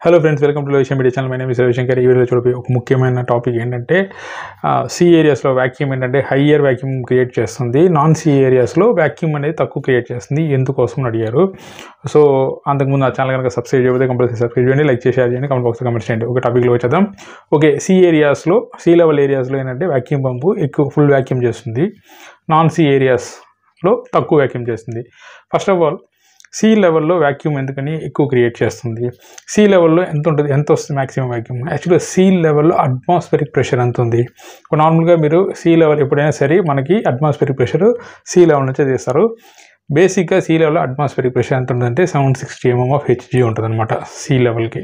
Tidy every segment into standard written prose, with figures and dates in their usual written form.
Hello friends, welcome to Ravi Shankar channel. My name is Ravi Shankar. Ee video lo chudopi oka mukyamaina topic endante C areas lo vacuum endante higher vacuum create chestundi, non C areas lo vacuum anedi takku create chestundi. Endukosam adigaru. So antaku mundu aa channel ganaka subscribe cheyapothe compulsory subscribe cheyandi, like chesi share cheyandi, comment box lo comment cheyandi. Oka topic lo vachadam. Okay, C areas lo sea level areas lo endante vacuum pump ekku full vacuum chestundi, non C areas lo takku vacuum chestundi. First of all, sea లెవెల్లో vacuum ఎందుకని ఎక్కువ create చేస్తుంది? See లెవెల్లో ఎంత ఉంటుంది, ఎంత వస్తుంది maximum vacuum? యాక్చువల్గా సీ లెవెల్లో అట్మాస్ఫిరిక్ ప్రెషర్ ఎంత ఉంది? నార్మల్గా మీరు సీ లెవెల్ ఎప్పుడైనా సరే మనకి అట్మాస్ఫిరిక్ ప్రెషర్ సీ లెవెల్ నుంచే తీస్తారు. బేసిక్గా సీ లెవెల్లో అట్మాస్ఫిరిక్ ప్రెషర్ ఎంత ఉంటుందంటే 760 mm of Hg ఉంటుంది అనమాట. సీ లెవెల్కి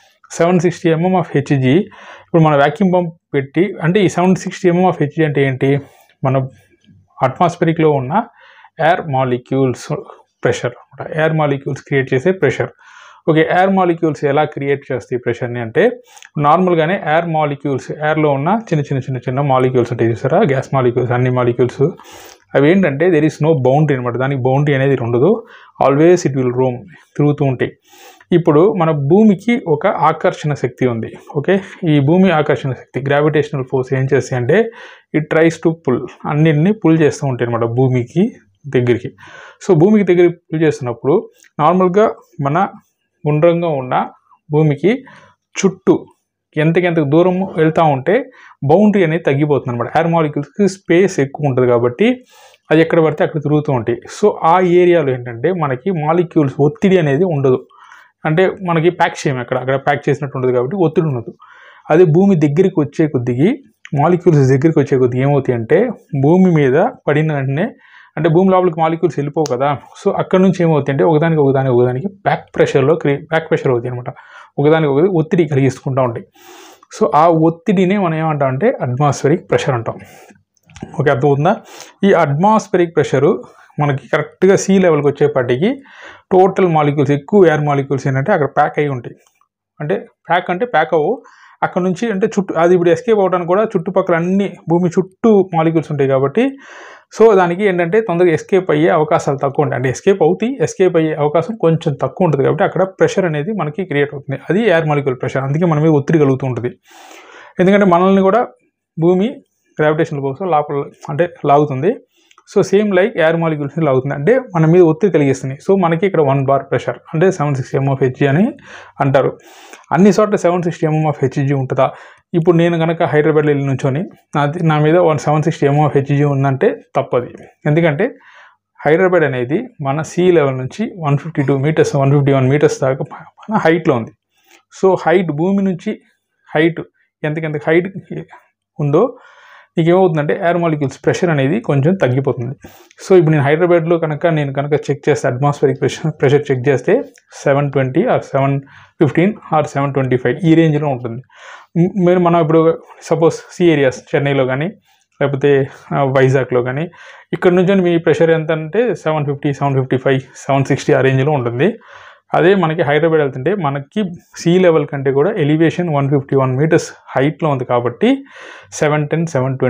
760 mm of Hg. ఇప్పుడు మన వాక్యూమ్ పంప్ పెట్టి, అంటే ఈ 760 mm of Hg అంటే ఏంటి? మన అట్మాస్ఫిరిక్లో ఉన్న ఎయిర్ మాలిక్యూల్స్ ప్రెషర్ అనమాట. ఎయిర్ మాలిక్యూల్స్ క్రియేట్ చేసే ప్రెషర్. ఓకే, ఎయిర్ మాలిక్యూల్స్ ఎలా క్రియేట్ చేస్తాయి ప్రెషర్ని అంటే, నార్మల్గానే ఎయిర్ మాలిక్యూల్స్, ఎయిర్లో ఉన్న చిన్న మాలిక్యూల్స్ ఉంటాయి చూసారా, గ్యాస్ మాలిక్యూల్స్, అన్ని మాలిక్యూల్స్ అవి ఏంటంటే దెర్ ఈస్ నో బౌండరీ అనమాట. దానికి బౌండరీ అనేది ఉండదు, ఆల్వేస్ ఇట్ విల్ రోమ్, తిరుగుతూ ఉంటాయి. ఇప్పుడు మన భూమికి ఒక ఆకర్షణ శక్తి ఉంది. ఓకే, ఈ భూమి ఆకర్షణ శక్తి, గ్రావిటేషనల్ ఫోర్స్ ఏం చేస్తాయి అంటే ఇట్ ట్రైస్ టు పుల్, అన్నిటిని పుల్ చేస్తూ ఉంటాయి అనమాట భూమికి దగ్గరికి. సో భూమికి దగ్గరికి పుల్ చేస్తున్నప్పుడు నార్మల్గా మన గుండ్రంగా ఉన్న భూమికి చుట్టూ ఎంతకెంత దూరం వెళ్తూ ఉంటే బౌండరీ అనేది తగ్గిపోతుంది అనమాట. ఎయిర్ మాలిక్యూల్స్కి స్పేస్ ఎక్కువ ఉంటుంది కాబట్టి అది ఎక్కడ పడితే అక్కడ తిరుగుతూ ఉంటాయి. సో ఆ ఏరియాలో ఏంటంటే మనకి మాలిక్యూల్స్ ఒత్తిడి అనేది ఉండదు, అంటే మనకి ప్యాక్ చేయం, అక్కడ ప్యాక్ చేసినట్టు ఉండదు కాబట్టి ఒత్తిడి ఉండదు. అదే భూమి దగ్గరికి వచ్చే కొద్దికి, మాలిక్యూల్స్ దగ్గరికి వచ్చే కొద్దిగా ఏమవుతాయి అంటే భూమి మీద పడిన వెంటనే, అంటే భూమి లోపలికి మాలిక్యూల్స్ వెళ్ళిపోవు కదా, సో అక్కడ నుంచి ఏమవుతాయి అంటే ఒకదానికి బ్యాక్ ప్రెషర్ అవుతాయి అనమాట. ఒకదానికి ఒత్తిడి కలిగిస్తుంటూ ఉంటాయి. సో ఆ ఒత్తిడిని మనం ఏమంటామంటే అట్మాస్ఫిరిక్ ప్రెషర్ అంటాం. ఓకే, అర్థమవుతుందా? ఈ అట్మాస్ఫిరిక్ ప్రెషరు మనకి కరెక్ట్గా సీ లెవెల్కి వచ్చేపాటికి టోటల్ మాలిక్యూల్స్, ఎక్కువ ఎయిర్ మాలిక్యూల్స్ ఏంటంటే అక్కడ ప్యాక్ అయి ఉంటాయి. అంటే ప్యాక్ అవ్వు, అక్కడ నుంచి అంటే చుట్టూ, అది ఇప్పుడు ఎస్కేప్ అవ్వడానికి కూడా చుట్టుపక్కల అన్ని భూమి చుట్టూ మాలిక్యూల్స్ ఉంటాయి కాబట్టి, సో దానికి ఏంటంటే తొందరగా ఎస్కేప్ అయ్యే అవకాశాలు తక్కువ ఉంటాయి. అంటే ఎస్కేప్ అయ్యే అవకాశం కొంచెం తక్కువ ఉంటుంది కాబట్టి అక్కడ ప్రెషర్ అనేది మనకి క్రియేట్ అవుతుంది. అది ఎయిర్ మాలిక్యూల్ ప్రెషర్. అందుకే మన మీద ఒత్తిడి కలుగుతూ ఉంటుంది. ఎందుకంటే మనల్ని కూడా భూమి గ్రావిటేషన్ కోసం లోపల అంటే లాగుతుంది. సో సేమ్ లైక్ ఎయిర్ మాలిక్యూల్స్ని లాగుతుంది, అంటే మన మీద ఒత్తిడి కలిగిస్తుంది. సో మనకి ఇక్కడ 1 bar ప్రెషర్ అంటే 760 mm of Hg అని అంటారు. అన్ని చోట్ల 760 mm of Hg ఉంటుందా? ఇప్పుడు నేను కనుక హైదరాబాద్లో వెళ్ళి నుంచొని నా మీద 760 mm of Hg ఉందంటే తప్పది. ఎందుకంటే హైదరాబాద్ అనేది మన సీ లెవెల్ నుంచి 152 meters 151 meters దాకా మన హైట్లో ఉంది. సో హైట్, భూమి నుంచి హైట్ ఎంతకెంత హైట్ ఉందో నీకు ఏమవుతుందంటే ఎయిర్ మాలిక్యూల్స్ ప్రెషర్ అనేది కొంచెం తగ్గిపోతుంది. సో ఇప్పుడు నేను హైదరాబాద్లో కనుక చెక్ చేస్తే అట్మాస్ఫిరిక్ ప్రెషర్ చెక్ చేస్తే 720 or 715 or 725 ఈ రేంజ్లో ఉంటుంది. మనం ఇప్పుడు సపోజ్ సీ ఏరియాస్ చెన్నైలో కానీ లేకపోతే వైజాగ్లో కానీ ఇక్కడ నుంచి మీ ప్రెషర్ ఎంత అంటే 750, 755, 760 ఆ రేంజ్లో ఉంటుంది. అదే మనకి హైదరాబాద్ వెళ్తుంటే మనకి సీ లెవెల్ కంటే కూడా ఎలివేషన్ 151 meters హైట్లో ఉంది కాబట్టి 710,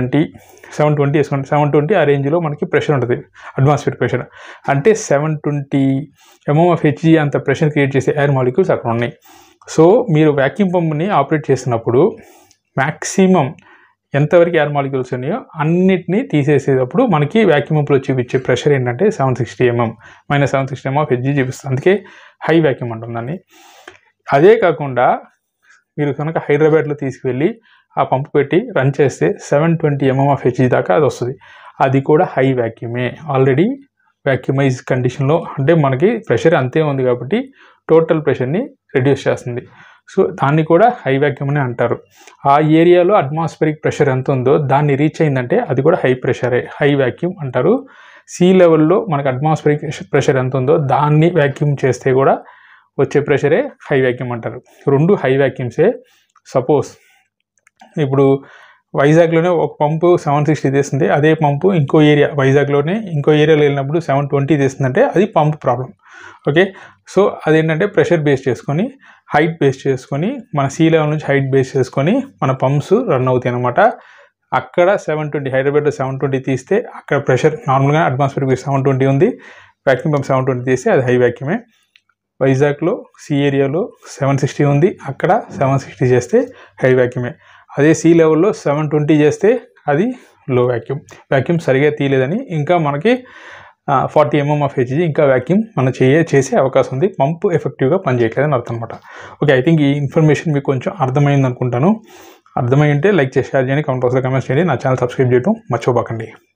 720 ఆ రేంజ్లో మనకి ప్రెషర్ ఉంటుంది, అట్మాస్ఫియర్ ప్రెషర్. అంటే 720 mm of Hg అంత ప్రెషర్ క్రియేట్ చేసే ఎయిర్ మాలిక్యూల్స్ అక్కడ ఉన్నాయి. సో మీరు వాక్యూమ్ పంప్ని ఆపరేట్ చేసినప్పుడు మ్యాక్సిమం ఎంతవరకు ఎయిర్ మాలిక్యూల్స్ ఉన్నాయో అన్నిటినీ తీసేసేటప్పుడు మనకి వాక్యూమ్ పంప్లో చూపించే ప్రెషర్ ఏంటంటే 760 mm -760 mm of Hg చూపిస్తుంది. అందుకే హై వాక్యూమ్ అంటాం దాన్ని. అదే కాకుండా మీరు కనుక హైదరాబాద్లో తీసుకువెళ్ళి ఆ పంపు పెట్టి రన్ చేస్తే 720 mm of Hg దాకా అది వస్తుంది. అది కూడా హై వాక్యూమే, ఆల్రెడీ వాక్యూమైజ్ కండిషన్లో, అంటే మనకి ప్రెషర్ అంతే ఉంది కాబట్టి టోటల్ ప్రెషర్ని రెడ్యూస్ చేస్తుంది. సో దాన్ని కూడా హై వాక్యూమ్ అని అంటారు. ఆ ఏరియాలో అట్మాస్ఫిరిక్ ప్రెషర్ ఎంత ఉందో దాన్ని రీచ్ అయిందంటే అది కూడా హై ప్రెషరే, హై వాక్యూమ్ అంటారు. సీ లెవెల్లో మనకు అట్మాస్ఫిరిక్ ప్రెషర్ ఎంత ఉందో దాన్ని వాక్యూమ్ చేస్తే కూడా వచ్చే ప్రెషరే హై వాక్యూమ్ అంటారు. రెండు హై వాక్యూమ్సే. సపోజ్ ఇప్పుడు వైజాగ్లోనే ఒక పంపు 760 తీస్తుంది, అదే పంపు వైజాగ్లోనే ఇంకో ఏరియాలో వెళ్ళినప్పుడు 720 తీస్తుందంటే అది పంప్ ప్రాబ్లం. ఓకే, సో అదేంటంటే ప్రెషర్ బేస్ చేసుకొని, హైట్ బేస్ చేసుకొని, మన సీ లెవెల్ నుంచి హైట్ బేస్ చేసుకొని మన పంప్స్ రన్ అవుతాయి అనమాట. అక్కడ 720, హైదరాబాద్లో 720 తీస్తే అక్కడ ప్రెషర్ నార్మల్గా అట్మాస్ఫియర్ 720 ఉంది, వాక్యూమ్ పంప్ 720 తీస్తే అది హై వాక్యూమే. వైజాగ్లో సీ ఏరియాలో 760 ఉంది, అక్కడ 760 చేస్తే హై వ్యాక్యూమే. అదే సీ లెవెల్లో 720 చేస్తే అది లో వ్యాక్యూమ్ సరిగా తీయలేదని, ఇంకా మనకి 40 mm ఆఫ్ హెచ్జీ ఇంకా వ్యాక్యూమ్ మనం చేసే అవకాశం ఉంది, పంపు ఎఫెక్టివ్గా పనిచేయట్లేదని అర్థం అనమాట. ఓకే, ఐ థింక్ ఈ ఇన్ఫర్మేషన్ మీకు కొంచెం అర్థమైంది అనుకుంటాను. అర్థమై ఉంటే లైక్ చేసి షేర్ చేయండి, కామెంట్ బాక్స్లో కామెంట్స్ చేయండి, నా ఛానల్ సబ్స్క్రైబ్ చేయడం మర్చిపోకండి.